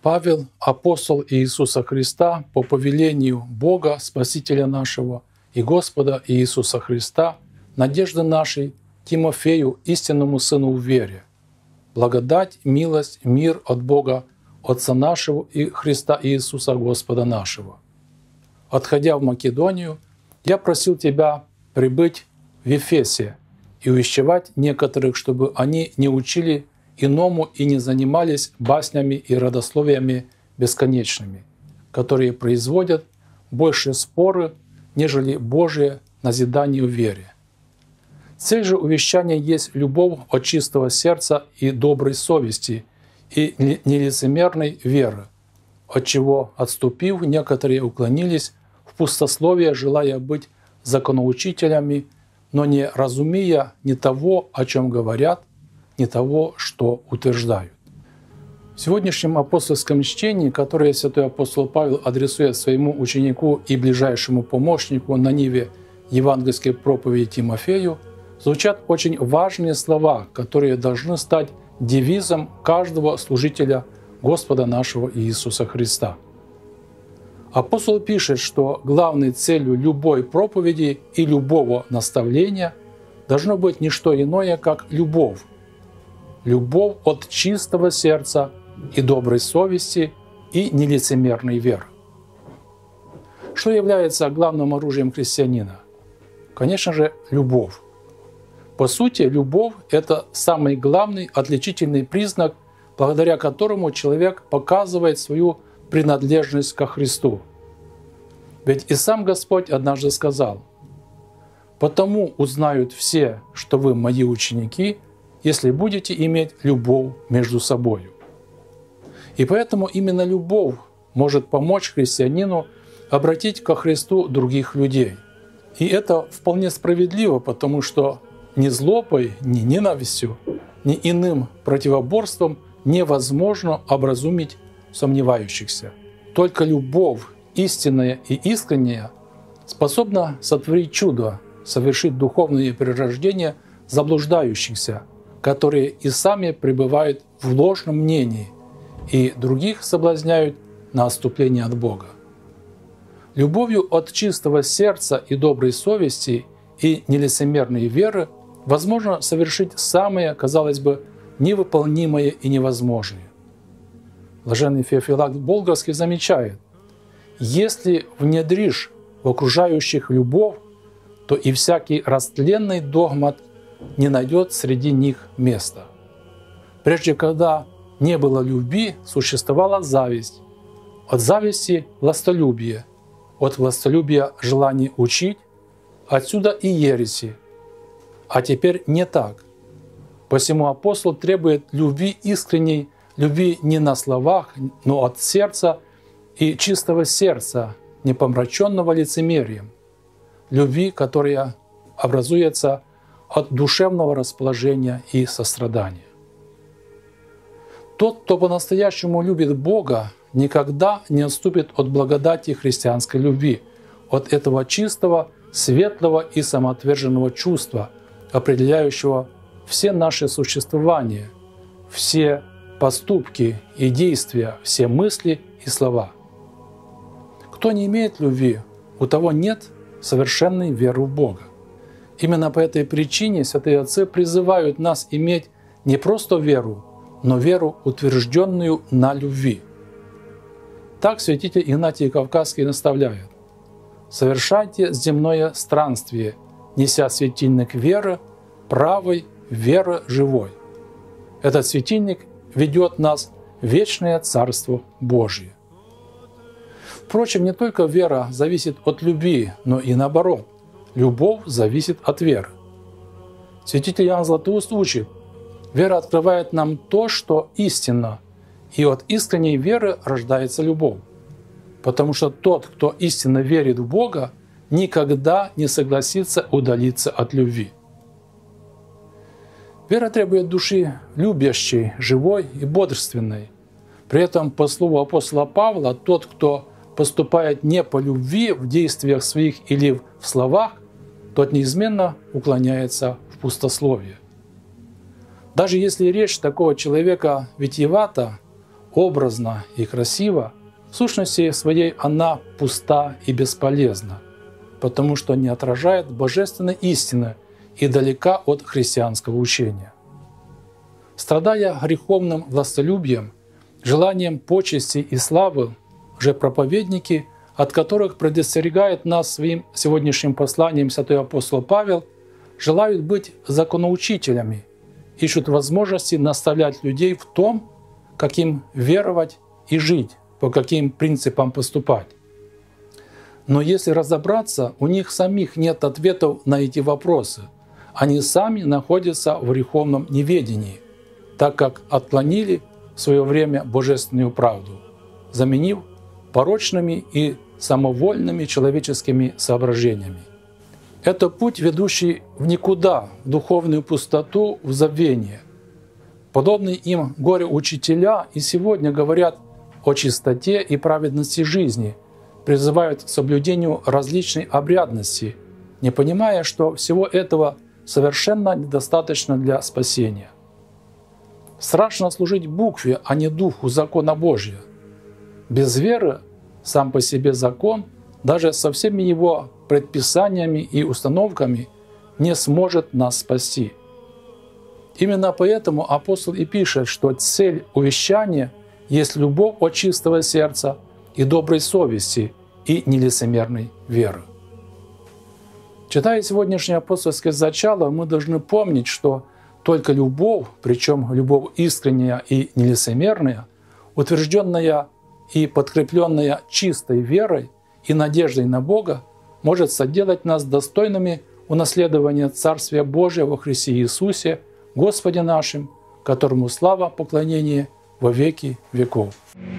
Павел, апостол Иисуса Христа, по повелению Бога, Спасителя нашего и Господа Иисуса Христа, надежды нашей, Тимофею, истинному сыну в вере. Благодать, милость, мир от Бога, Отца нашего и Христа Иисуса Господа нашего. Отходя в Македонию, я просил тебя прибыть в Ефесе и увещевать некоторых, чтобы они не учили иному и не занимались баснями и родословиями бесконечными, которые производят больше споры, нежели Божие назидание в вере. Цель же увещания есть любовь от чистого сердца и доброй совести и нелицемерной веры, от чего, отступив, некоторые уклонились в пустословие, желая быть законоучителями, но не разумея ни того, о чем говорят, ни того, что утверждают. В сегодняшнем апостольском чтении, которое святой апостол Павел адресует своему ученику и ближайшему помощнику на ниве евангельской проповеди Тимофею, звучат очень важные слова, которые должны стать девизом каждого служителя Господа нашего Иисуса Христа. Апостол пишет, что главной целью любой проповеди и любого наставления должно быть не что иное, как любовь. Любовь от чистого сердца и доброй совести и нелицемерной веры. Что является главным оружием христианина? Конечно же, любовь. По сути, любовь – это самый главный отличительный признак, благодаря которому человек показывает свою принадлежность ко Христу. Ведь и сам Господь однажды сказал: «Потому узнают все, что вы мои ученики, если будете иметь любовь между собой». И поэтому именно любовь может помочь христианину обратить ко Христу других людей. И это вполне справедливо, потому что ни злобой, ни ненавистью, ни иным противоборством невозможно образумить сомневающихся. Только любовь, истинная и искренняя, способна сотворить чудо, совершить духовное перерождение заблуждающихся, которые и сами пребывают в ложном мнении и других соблазняют на отступление от Бога. Любовью от чистого сердца и доброй совести и нелицемерной веры возможно совершить самое, казалось бы, невыполнимое и невозможное. Блаженный Феофилакт Болгарский замечает: «Если внедришь в окружающих любовь, то и всякий растленный догмат не найдет среди них места. Прежде, когда не было любви, существовала зависть. От зависти – властолюбие, от властолюбия – желание учить, отсюда и ереси. А теперь не так. Посему апостол требует любви искренней, любви не на словах, но от сердца и чистого сердца, не помраченного лицемерием, любви, которая образуется от душевного расположения и сострадания. Тот, кто по-настоящему любит Бога, никогда не отступит от благодати христианской любви, от этого чистого, светлого и самоотверженного чувства, определяющего все наши существования, все поступки и действия, все мысли и слова. Кто не имеет любви, у того нет совершенной веры в Бога. Именно по этой причине святые отцы призывают нас иметь не просто веру, но веру, утвержденную на любви. Так святитель Игнатий Кавказский наставляет: «Совершайте земное странствие, неся светильник веры, правой веры живой. Этот светильник ведет нас в вечное Царство Божие». Впрочем, не только вера зависит от любви, но и наоборот. Любовь зависит от веры. Святитель Иоанн Златоуст учит: вера открывает нам то, что истинно, и от искренней веры рождается любовь. Потому что тот, кто истинно верит в Бога, никогда не согласится удалиться от любви. Вера требует души любящей, живой и бодрственной. При этом, по слову апостола Павла, тот, кто поступает не по любви в действиях своих или в словах, тот неизменно уклоняется в пустословие. Даже если речь такого человека витиевата, образна и красива, в сущности своей она пуста и бесполезна, потому что не отражает божественной истины и далека от христианского учения. Страдая греховным властолюбием, желанием почести и славы, же проповедники, от которых предостерегает нас своим сегодняшним посланием святой апостол Павел, желают быть законоучителями, ищут возможности наставлять людей в том, как им веровать и жить, по каким принципам поступать. Но если разобраться, у них самих нет ответов на эти вопросы. Они сами находятся в греховном неведении, так как отклонили в свое время божественную правду, заменив порочными и самовольными человеческими соображениями. Это путь, ведущий в никуда, в духовную пустоту, в забвение. Подобные им горе-учителя и сегодня говорят о чистоте и праведности жизни, призывают к соблюдению различной обрядности, не понимая, что всего этого совершенно недостаточно для спасения. Страшно служить букве, а не духу закона Божия. Без веры сам по себе закон, даже со всеми его предписаниями и установками, не сможет нас спасти. Именно поэтому апостол и пишет, что цель увещания есть любовь от чистого сердца и доброй совести и нелицемерной веры. Читая сегодняшнее апостольское зачало, мы должны помнить, что только любовь, причем любовь искренняя и нелицемерная, утвержденная и подкрепленная чистой верой и надеждой на Бога, может соделать нас достойными унаследования Царствия Божия во Христе Иисусе, Господе нашим, которому слава, поклонение во веки веков.